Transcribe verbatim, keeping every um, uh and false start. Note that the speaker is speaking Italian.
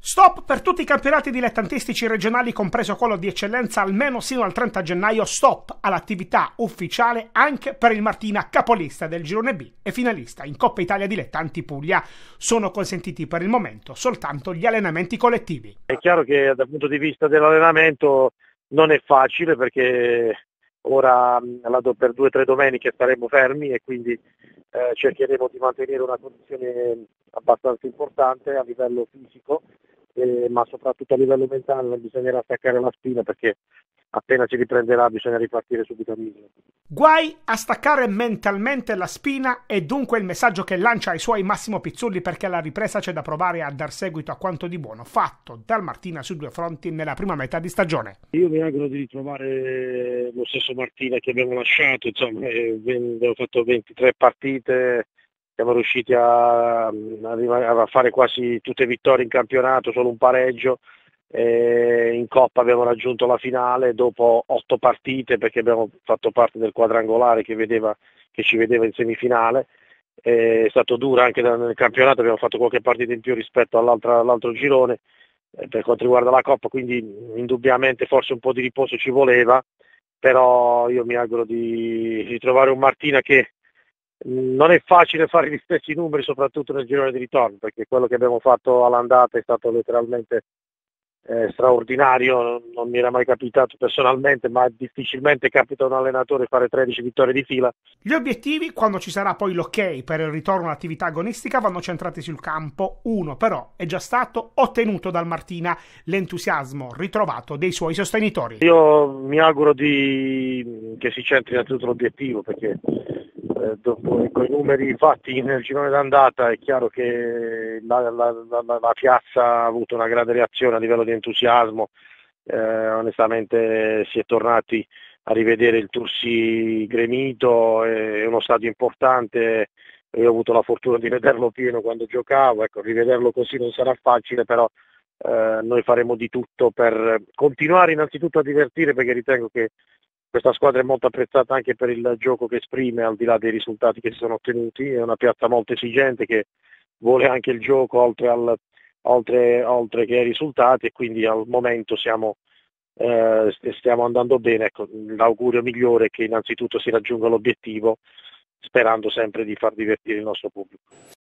Stop per tutti i campionati dilettantistici regionali, compreso quello di eccellenza, almeno sino al trenta gennaio. Stop all'attività ufficiale anche per il Martina, capolista del girone B e finalista in Coppa Italia Dilettanti Puglia. Sono consentiti per il momento soltanto gli allenamenti collettivi. È chiaro che dal punto di vista dell'allenamento non è facile, perché ora per due o tre domeniche staremo fermi e quindi eh, cercheremo di mantenere una condizione abbastanza importante a livello fisico, eh, ma soprattutto a livello mentale. Non bisognerà staccare la spina, perché appena si riprenderà bisogna ripartire subito a misura. Guai a staccare mentalmente la spina è dunque il messaggio che lancia ai suoi Massimo Pizzulli, perché alla ripresa c'è da provare a dar seguito a quanto di buono fatto dal Martina su due fronti nella prima metà di stagione. Io mi auguro di ritrovare lo stesso Martina che abbiamo lasciato, insomma, abbiamo fatto ventitré partite, siamo riusciti a, a fare quasi tutte vittorie in campionato, solo un pareggio. E in Coppa abbiamo raggiunto la finale dopo otto partite, perché abbiamo fatto parte del quadrangolare che, vedeva, che ci vedeva in semifinale. È stato duro anche nel campionato, abbiamo fatto qualche partita in più rispetto all'altro girone eh, per quanto riguarda la Coppa, quindi indubbiamente forse un po' di riposo ci voleva, però io mi auguro di ritrovare un Martina che non è facile fare gli stessi numeri, soprattutto nel girone di ritorno, perché quello che abbiamo fatto all'andata è stato letteralmente Eh, straordinario. Non mi era mai capitato personalmente, ma difficilmente capita a un allenatore fare tredici vittorie di fila. Gli obiettivi, quando ci sarà poi l'ok per il ritorno all'attività agonistica, vanno centrati sul campo. Uno però è già stato ottenuto dal Martina: l'entusiasmo ritrovato dei suoi sostenitori. Io mi auguro di... che si centri innanzitutto l'obiettivo, perché eh, dopo con i numeri fatti nel girone d'andata è chiaro che la, la, la, la piazza ha avuto una grande reazione a livello di entusiasmo. Eh, onestamente si è tornati a rivedere il Tursi gremito, è uno stadio importante. Io ho avuto la fortuna di vederlo pieno quando giocavo, ecco, rivederlo così non sarà facile, però eh, noi faremo di tutto per continuare innanzitutto a divertire, perché ritengo che questa squadra è molto apprezzata anche per il gioco che esprime, al di là dei risultati che si sono ottenuti. È una piazza molto esigente che vuole anche il gioco oltre, al, oltre, oltre che ai risultati, e quindi al momento siamo, eh, stiamo andando bene. Ecco, l'augurio migliore è che innanzitutto si raggiunga l'obiettivo, sperando sempre di far divertire il nostro pubblico.